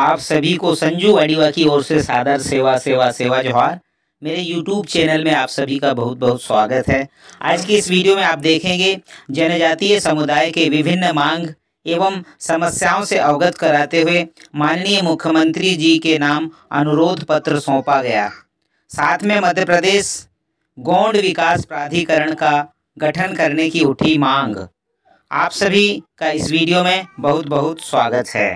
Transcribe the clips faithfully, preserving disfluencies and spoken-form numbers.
आप सभी को संजू वाडीवा की ओर से सादर सेवा सेवा सेवा जोहार। मेरे यूट्यूब चैनल में आप सभी का बहुत बहुत स्वागत है। आज की इस वीडियो में आप देखेंगे जनजातीय समुदाय के विभिन्न मांग एवं समस्याओं से अवगत कराते हुए माननीय मुख्यमंत्री जी के नाम अनुरोध पत्र सौंपा गया। साथ में मध्य प्रदेश गौड़ विकास प्राधिकरण का गठन करने की उठी मांग। आप सभी का इस वीडियो में बहुत बहुत स्वागत है।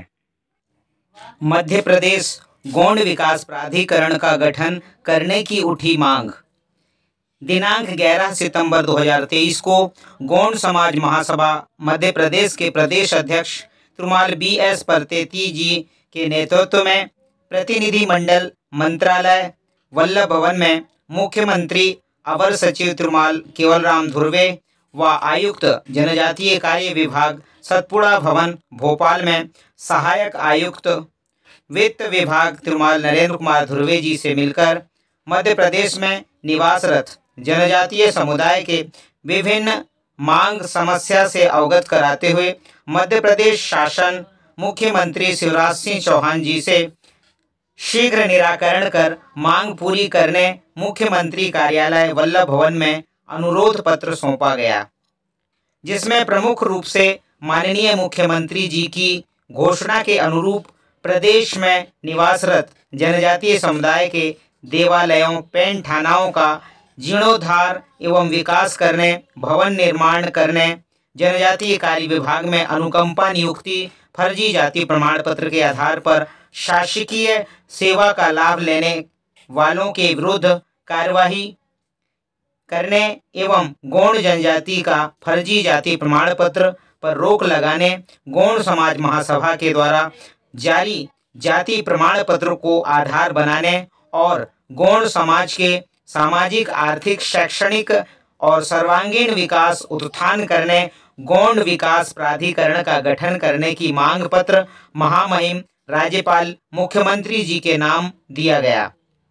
मध्य प्रदेश गौड़ विकास प्राधिकरण का गठन करने की उठी मांग। दिनांक ग्यारह सितंबर दो हज़ार तेईस को गौड़ समाज महासभा मध्य प्रदेश के प्रदेश अध्यक्ष त्रुमाल बी एस परतेती जी के नेतृत्व में प्रतिनिधि मंडल मंत्रालय वल्लभ भवन में मुख्यमंत्री अवर सचिव त्रुमाल केवलराम धुर्वे व आयुक्त जनजातीय कार्य विभाग सतपुड़ा भवन भोपाल में सहायक आयुक्त वित्त विभाग त्रुमाल नरेंद्र कुमार धुर्वे जी से मिलकर मध्य प्रदेश में निवासरत जनजातीय समुदाय के विभिन्न मांग समस्या से अवगत कराते हुए मध्य प्रदेश शासन मुख्यमंत्री शिवराज सिंह चौहान जी से शीघ्र निराकरण कर मांग पूरी करने मुख्यमंत्री कार्यालय वल्लभ भवन में अनुरोध पत्र सौंपा गया, जिसमें प्रमुख रूप से माननीय मुख्यमंत्री जी की घोषणा के अनुरूप प्रदेश में निवासरत जनजातीय समुदाय के देवालयों पैन थानाओं का जीर्णोद्धार एवं विकास करने, भवन निर्माण करने, जनजातीय कार्य विभाग में अनुकंपा नियुक्ति, फर्जी जाति प्रमाण पत्र के आधार पर शासकीय सेवा का लाभ लेने वालों के विरुद्ध कार्यवाही करने एवं गौड़ जनजाति का फर्जी जाति प्रमाण पत्र पर रोक लगाने, गौड़ समाज महासभा के द्वारा जारी जाति प्रमाण पत्र को आधार बनाने और गौड़ समाज के सामाजिक आर्थिक शैक्षणिक और सर्वांगीण विकास उत्थान करने गौड़ विकास प्राधिकरण का गठन करने की मांग पत्र महामहिम राज्यपाल मुख्यमंत्री जी के नाम दिया गया,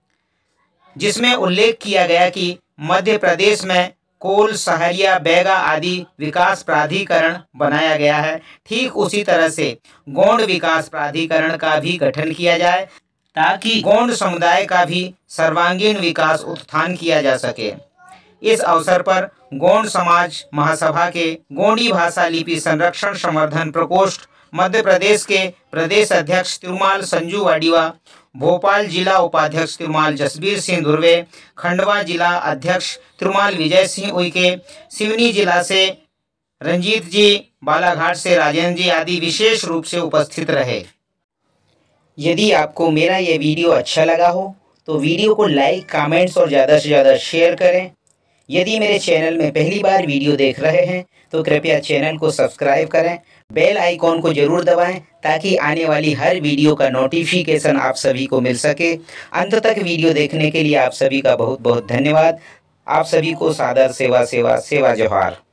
जिसमें उल्लेख किया गया कि मध्य प्रदेश में कोल सहरिया बैगा आदि विकास प्राधिकरण बनाया गया है। ठीक उसी तरह से गौड़ विकास प्राधिकरण का भी गठन किया जाए ताकि गौड़ समुदाय का भी सर्वांगीण विकास उत्थान किया जा सके। इस अवसर पर गौड़ समाज महासभा के गोंडी भाषा लिपि संरक्षण संवर्धन प्रकोष्ठ मध्य प्रदेश के प्रदेश अध्यक्ष त्रुमाल संजू वाडीवा, भोपाल जिला उपाध्यक्ष त्रुमाल जसबीर सिंह धुर्वे, खंडवा जिला अध्यक्ष त्रुमाल विजय सिंह उइके, सिवनी जिला से रंजीत जी, बालाघाट से राजेंद्र जी आदि विशेष रूप से उपस्थित रहे। यदि आपको मेरा ये वीडियो अच्छा लगा हो तो वीडियो को लाइक, कमेंट्स और ज़्यादा से ज़्यादा शेयर करें। यदि मेरे चैनल में पहली बार वीडियो देख रहे हैं तो कृपया चैनल को सब्सक्राइब करें, बेल आइकॉन को जरूर दबाएं ताकि आने वाली हर वीडियो का नोटिफिकेशन आप सभी को मिल सके। अंत तक वीडियो देखने के लिए आप सभी का बहुत बहुत धन्यवाद। आप सभी को सादर सेवा सेवा सेवा जोहार।